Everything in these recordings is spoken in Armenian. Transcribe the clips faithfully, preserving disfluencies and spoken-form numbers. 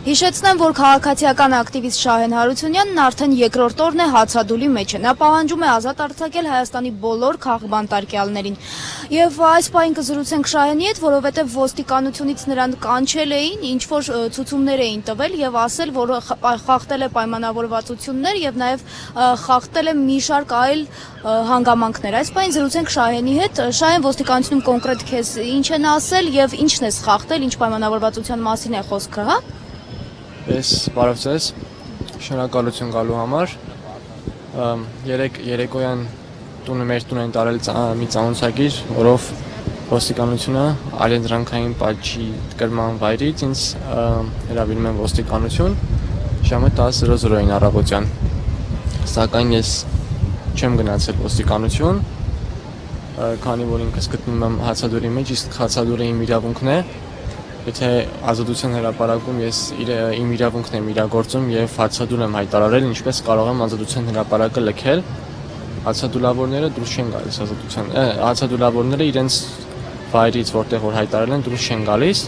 Հիշեցնեմ, որ քաղաքացիական ակտիվիստ Շահեն Հարությունյանն արդեն երկրորդ օրն է հացադուլի մեջ է։ Նա պահանջում է ազատ արձակել Հայաստանի բոլոր քաղբանտարկյալներին։ Եվ այս պահին կզրուցենք Շահենի հետ, որովհետև ոստիկանությունից նրան կանչել էին, ինչ-որ ցուցումներ էին տվել եւ ասել, որ խախտել է պայմանավորվածություններ եւ նաեւ խախտել է մի շարք այլ հանգամանքներ։ Այս պահին զրուցենք Շահենի հետ։ Շահեն, ոստիկանությունում կոնկրետ քեզ ինչ են ասել եւ ինչն է խախտել, ինչ պայմանավորվածության մասին է խոսքը, հա? Ես բարև ձեզ, շնորհակալություն գալու համար։ Երեք երեկոյան տունը մեր տուն են տարել մի ծանոթագիր, որով ոստիկանությունը այլընտրանքային պատժի կրման վայրից ինձ հրավիրում են ոստիկանություն ժամը տասը զրոզրոյին առավոտյան։ Սակայն ես չեմ գնացել ոստիկանություն, քանի որ ինքս գտնվում եմ հացադուլի մեջ, իսկ հացադուլը իմ իրավունքն է։ Եթե ազատության հրապարակում ես իմ իրավունքն եմ իրագործում եւ հացադուլ եմ հայտարարել, ինչպես կարող եմ ազատության հրապարակը լքել, հացադուլավորները դուրս չեն գալիս ազատության, հացադուլավորները իրենց վայրից, որտեղ որ հայտարարել են, դուրս չեն գալիս։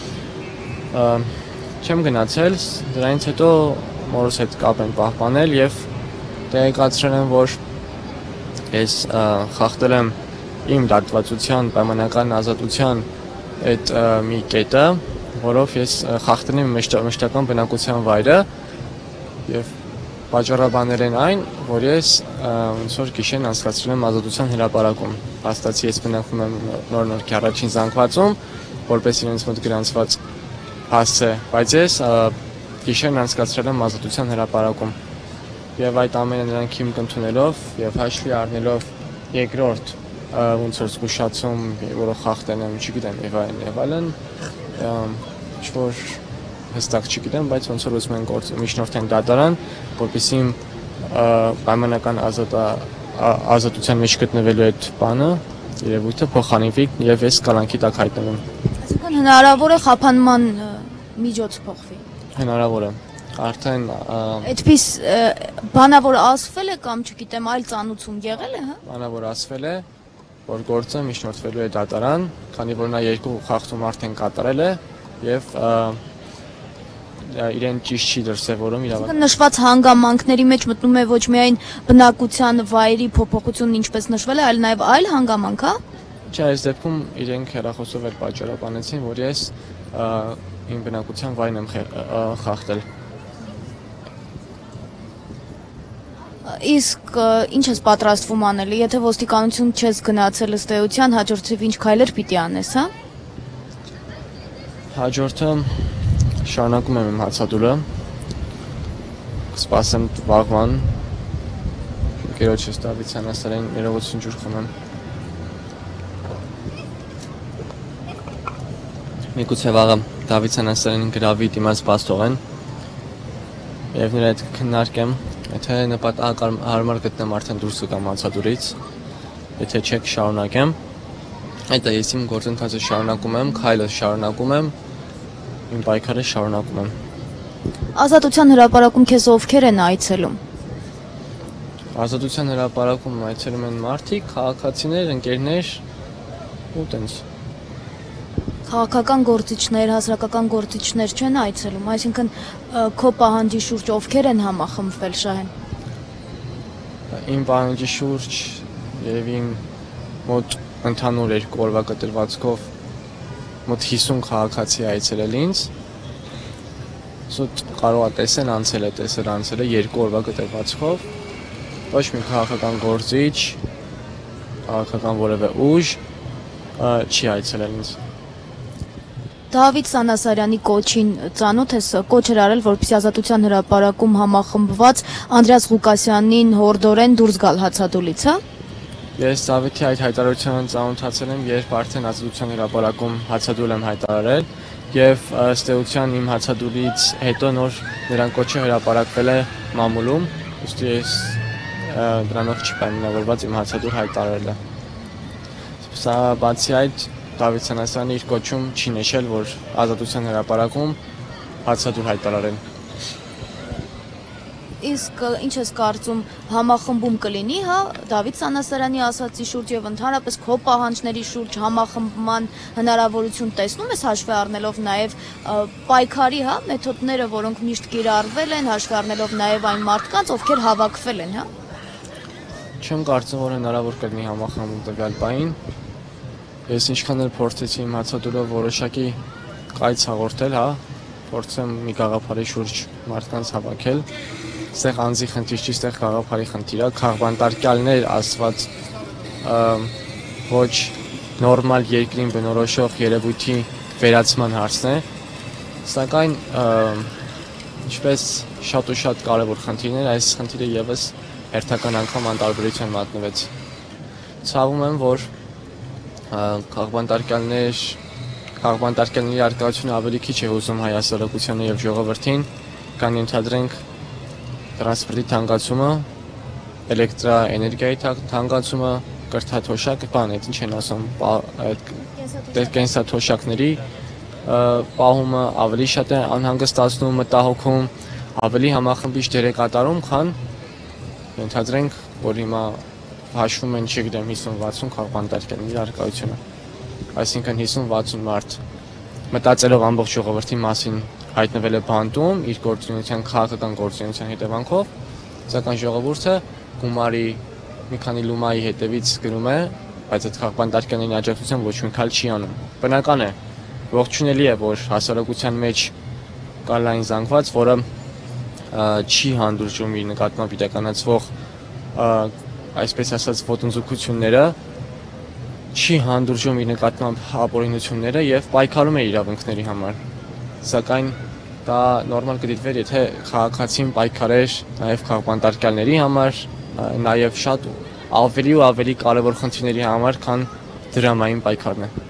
Չեմ գնացել, դրանից հետո մորս հետ կապ են պահպանել եւ տեղեկացրել են, որ ես խախտել եմ իմ դատվածության պայմանական ազատության այդ մի կետը, որով ես խախտել եմ մշտական բնակության վայրը եւ պատճառաբանել են այն, որ ես ոնց որ գիշերն անցկացրել եմ ազատության հրապարակում։ Հաստատի ես բնակվում եմ նոր-նորքի առաջին զանգվածում, որպես իրենց մոտ գրանցված հասց է, բայց ես գիշերն անցկացրել եմ ազատության հրապարակում։ Եվ այդ ամենը նրանք իմ կընդունելով եւ հաշվի առնելով երկրորդ ոնց որ զգուշացում, որը խախտել եմ, չգիտեմ, եւ այլն, եւ այլն, ինչ-որ հստակ չգիտեմ, բայց ոնց որ ուզում են միջնորդեն դատարան, որպեսզի պայմանական ազատության մեջ գտնվելու այդ բանը, երևույթը փոխանցվի եւ ես կալանքի տակ հայտնվեմ։ Այսինքն հնարավոր է խափանման միջոց փոխվի։ Հնարավոր է։ Արդեն այդպես բանավոր ասվել է կամ չգիտեմ, այլ ծանուցում եղել է, հա։ Բանավոր ասվել է, որ գործը միջնորդվելու է դատարան, քանի որ նա երկու խախտում արդեն կատարել է եւ իրեն ճիշտ չի դրսևորում իրավական։ Նշված հանգամանքների մեջ մտնում է ոչ միայն բնակության վայրի փոփոխությունն ինչպես նշվել է, այլ նաեւ այլ հանգամանք, հա։ Չէ, այս դեպքում իրենք հեռախոսով էլ պատճառաբանեցին, որ ես իմ բնակության վայրն եմ խախտել։ Իսկ ինչ ես պատրաստվում անել, եթե ոստիկանություն չես գնացել ըստ էության, հաջորդիվ ինչ քայլեր պիտի անես, հա։ Հաջորդը շարունակում եմ իմ հացադուլը, կսպասեմ վաղվան, ընկերոջս Դավիթ Սանասարյանին ներողություն ջուր խմեմ։ Միգուցե վաղը Դավիթ Սանասարյանին գրավի դիմաց բաց թողեն եւ նրա հետ քննարկեմ, եթե նպատակահարմար գտնեմ արդեն դուրս կգամ հացադուլից, եթե չեք շարունակեմ, այդ է ես իմ գործընթացը շարունակում եմ, քայլը շարունակում եմ, իմ պայքարը շարունակում եմ։ Ազատության հրապարակում քեզ ովքեր են այցելում։ Ազատության հրապարակում այցելում են մարդիկ, քաղաքացիներ, ընկերներ ու տենց։ Քաղաքական գործիչներ, հասարակական գործիչներ չեն այցելում, այսինքն քո պահանջի շուրջ ովքեր են համախմբվել, Շահեն։ Իմ պահանջի շուրջ եւ իմ մոտ ընդհանուր երկու օրվա կտրվածքով մոտ հիսուն քաղաքացի այցելել ինձ։ Սուտ կարող է տեսնել անցել է, տեսել անցել է երկու օրվա կտրվածքով։ Ոչ մի քաղաքական գործիչ, քաղաքական որևէ ուժ չի այցելել ինձ։ Դավիթ Սանասարյանի կոչին ծանոթ ես, կոչ էր արել, որպեսզի ազատության հրապարակում համախմբված Անդրեաս Ղուկասյանին հորդորեն դուրս գալ հացադուլից, հա։ Ես Դավիթի այդ հայտարարությանը ծանոթացել եմ, երբ արդեն ազատության հրապարակում հացադուլ եմ հայտարարել եւ ըստ էության իմ հացադուլից հետո նոր նրան կոչը հրապարակվել է մամուլում, ուստի ես դրանով չի պայմանավորված իմ հացադուլ հայտարարելը։ Սա բացի այդ Դավիթ Սանասարյանը իր կոչում չի նշել, որ ազատության հրապարակում հացադուլ հայտարարեն։ Իսկ ինչ ես կարծում, համախմբում կլինի, հա, Դավիթ Սանասարյանի ասացի շուրջ եւ ընդհանրապես քո պահանջների շուրջ համախմբման հնարավորություն տեսնում ես հաշվի առնելով նաեւ պայքարի, հա, մեթոդները, որոնք միշտ կիրառվել են, հաշվի առնելով նաեւ այն մարդկանց, ովքեր հավաքվել են, հա։ Չեմ կարծում, որ հնարավոր կլինի համախմբում տվյալ բային։ Ես ինչքան էլ փորձեցի իմ հացադուլով որոշակի կայց հաղորդել, հա, փորձեմ մի գաղափարի շուրջ մարդկանց հավաքել, ստեղ անձի խնդիր չի, ստեղ գաղափարի խնդիր է, քաղբանտարկյալներ ասված ոչ նորմալ երկրին բնորոշող երևույթի վերացման հարցն է, սակայն ինչպես շատ ու շատ կարևոր խնդիրներ, այս խնդիրը եւս հերթական անգամ անտարբերության մատնվեց։ Ցավում եմ, որ քաղբանտարկյալներ Քաղբանտարկյալների արկայությունը ավելի քիչ է հուզում հայ հասարակությանը եւ ժողովրդին, կան ենթադրենք տրանսպորտի թանկացումը, էլեկտրաէներգիայի թանկացումը, կրթաթոշակ, բան, այդ ինչ են ասում, կենսաթոշակների պահումը ավելի շատ է անհանգստացնում, մտահոգում, ավելի համախմբիչ դեր է կատարում, քան ենթադրենք, որ հիմա հաշվում են, չգիտեմ, հիսուն-վաթսուն քաղբանտարկյալների արկայությունը։ Այսինքն հիսուն-վաթսուն մարդ մտածելով ամբողջ ժողովրդի մասին հայտնվել է բանտում իր գործունեության քաղաքական գործունեության հետևանքով, սակայն ժողովուրդը գումարի մի քանի լումայի հետևից գրում է, բայց այդ քաղբանտարկյալների աջակցությամբ ոչ մի քայլ չի անում։ Բնական է, ողջունելի է, որ հասարակության մեջ կա լայն զանգված, որը չի հանդուրժում իր նկատմամբ իրականացվող այսպես ասած ոտնձգությունները, չի հանդուրժում իր նկատմամբ ապօրինությունները եւ պայքարում է իրավունքների համար։ Սակայն դա նորմալ կդիտվեր, եթե քաղաքացին պայքարեր նաեւ քաղբանտարկյալների համար, նաեւ շատ ավելի ու ավելի կարեւոր խնդիրների համար, քան դրամային պայքարն է։